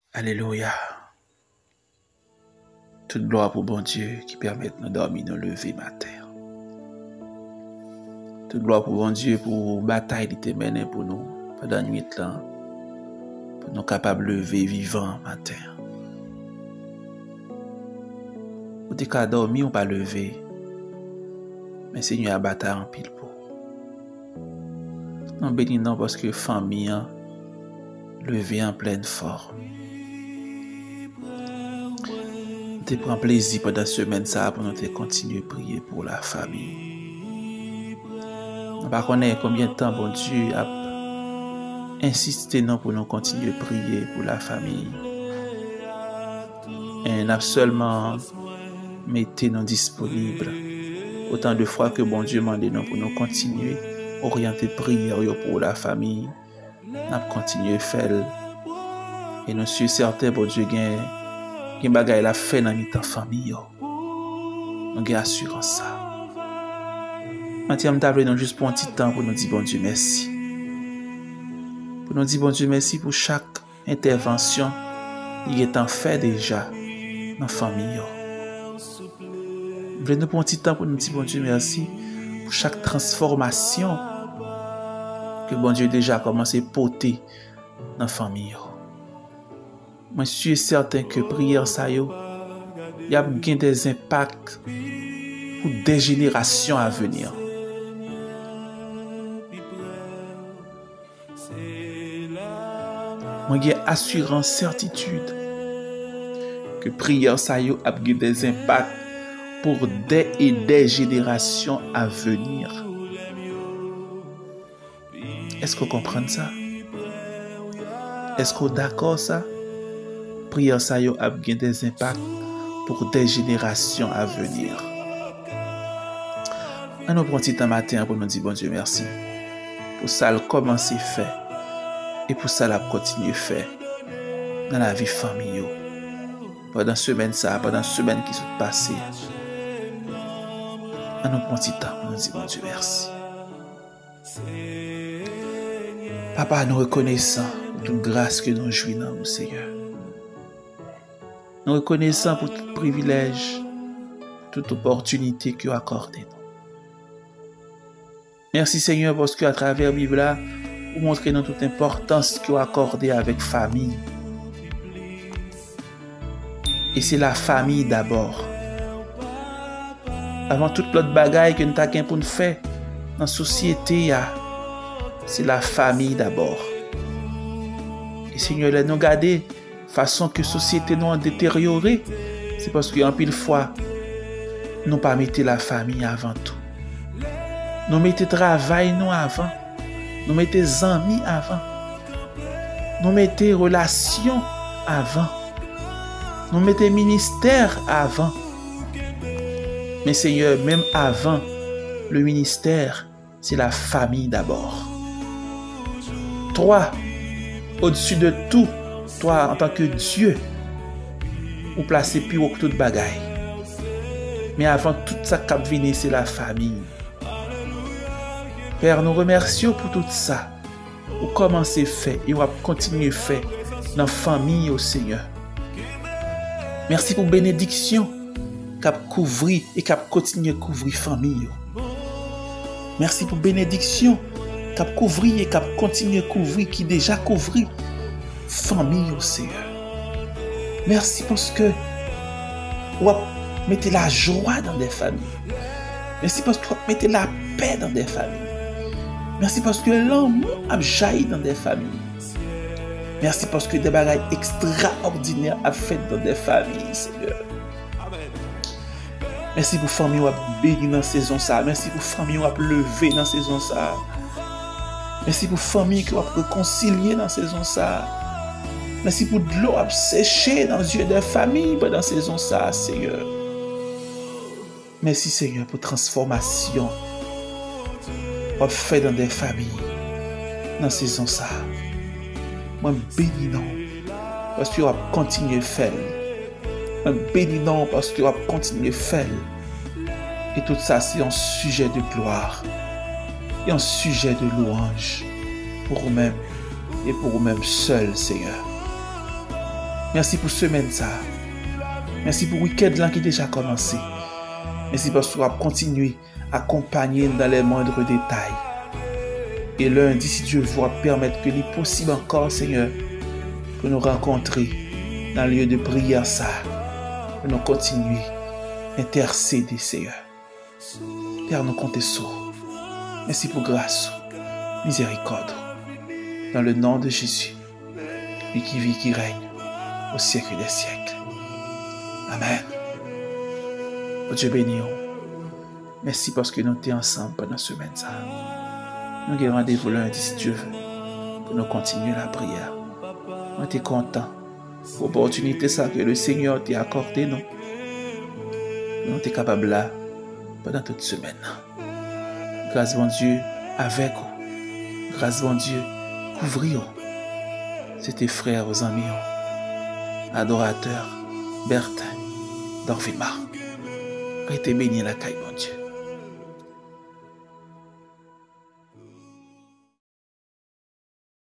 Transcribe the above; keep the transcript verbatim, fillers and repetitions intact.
Alléluia. Toute gloire pour bon Dieu qui permet de nous dormir, nous lever matin. Toute gloire pour bon Dieu pour la bataille qui était menée pour nous pendant la nuit là, pour nous capables de lever vivant matin. Ou t'es qu'à dormir ou pas lever, mais Seigneur a bataille en pile pour. Nous bénissons parce que famille a levé en pleine forme. Te prends plaisir pendant la semaine ça pour nous te continuer à prier pour la famille. On ne connaît pas combien de temps bon Dieu a insisté non pour nous continuer à prier pour la famille. Et on a seulement mettez nous disponibles autant de fois que bon Dieu m'a demandé pour nous continuer à orienter prière pour la famille. On a continué à faire et nous sommes certains bon Dieu gagne Gen bagay la fait dans mi-temps famille yo. Nous avons assurance ça. Maintenant, nous t'avons juste pour un petit temps pour nous dire bon Dieu merci. Pour nous dire bon Dieu merci pour chaque intervention qui est en fait déjà dans la famille yo. Nous voulons pour un petit temps pour nous dire bon Dieu merci pour chaque transformation que bon Dieu déjà commencé à porter dans la famille yo. Moi, je suis certain que prière ça yo, y a des impacts pour des générations à venir. Moi, j'ai assurance, certitude que prière ça yo a des impacts pour des et des générations à venir. Est-ce qu'on comprend ça? Est-ce qu'on est d'accord ça? Prière ça yo a des impacts pour des générations à venir. On nous prend un matin pour nous dire bon Dieu merci. Pour ça le commencer fait et pour ça la continuer fait dans la vie famille yo. Pendant semaine ça, pendant semaine qui sont passées. On nous prend un temps pour nous dire bon Dieu merci. Papa, nous reconnaissons toute grâce que nous jouissons dans nous Seigneur. Nous reconnaissons pour tout privilège, toute opportunité que vous accordez. Merci Seigneur parce qu'à travers la Bible, vous montrez nous toute importance que vous accordez avec famille. Et c'est la famille d'abord. Avant toute l'autre bagaille que nous avons pour nous faire dans la société, c'est la famille d'abord. Et Seigneur, nous regardez façon que la société nous a détérioré, c'est parce qu'en pile fois, nous pas mettons la famille avant tout. Nous mettons le travail nous avant. Nous mettons les amis avant. Nous mettons les relations avant. Nous mettons le ministère avant. Mais Seigneur, même avant le ministère, c'est la famille d'abord. Toi, au-dessus de tout, toi, en tant que Dieu, ou placé plus haut que toute bagaille. Mais avant tout ça qui vient, c'est la famille. Père, nous remercions pour tout ça. Ou comment c'est fait et on va continuer faire dans la famille au Seigneur. Merci pour bénédiction qui a couvert et qui a continué à couvrir la famille. Merci pour bénédiction qui a couvert et qui a continué à couvrir, qui déjà couvert famille au Seigneur. Merci parce que vous mettez la joie dans des familles. Merci parce que vous mettez la paix dans des familles. Merci parce que l'amour a jailli dans des familles. Merci parce que des bagailles extraordinaires a fait dans des familles, Seigneur. Merci pour famille qui a béni dans la saison ça. Merci pour famille qui a levé dans la saison ça. Merci pour famille qui a réconcilié dans la saison ça. Merci pour de l'eau à sécher dans les yeux des familles pendant la saison ça, Seigneur. Merci, Seigneur, pour transformation. On fait dans des familles dans la saison ça. Moi, bénis non parce que tu vas continuer à faire. Moi, bénis non parce que tu vas continuer à faire. Et tout ça, c'est un sujet de gloire et un sujet de louange pour vous-même et pour vous-même seul, Seigneur. Merci pour semaine ça. Merci pour le week-end là qui déjà commencé. Merci parce que tu vas continuer à accompagner dans les moindres détails. Et lundi, si Dieu va permettre que les possible encore, Seigneur, pour nous rencontrer dans le lieu de prière ça, pour nous continuer à intercéder, Seigneur. Père, nous comptons sur. Merci pour grâce, miséricorde. Dans le nom de Jésus, lui qui vit, qui règne au siècle des siècles. Amen. Oh Dieu béni. Merci parce que nous sommes ensemble pendant ce semaine. Nous avons rendez-vous lundi si Dieu veut pour nous continuer la prière. Nous sommes contents pour l'opportunité que le Seigneur t'a accordée. Nous Nous sommes capables là pendant toute semaine. Grâce à Dieu avec vous. Grâce à Dieu couvrir. C'était frères, aux amis, adorateurs, Bertin, Dorvimar. Restez bénis la caille, mon Dieu.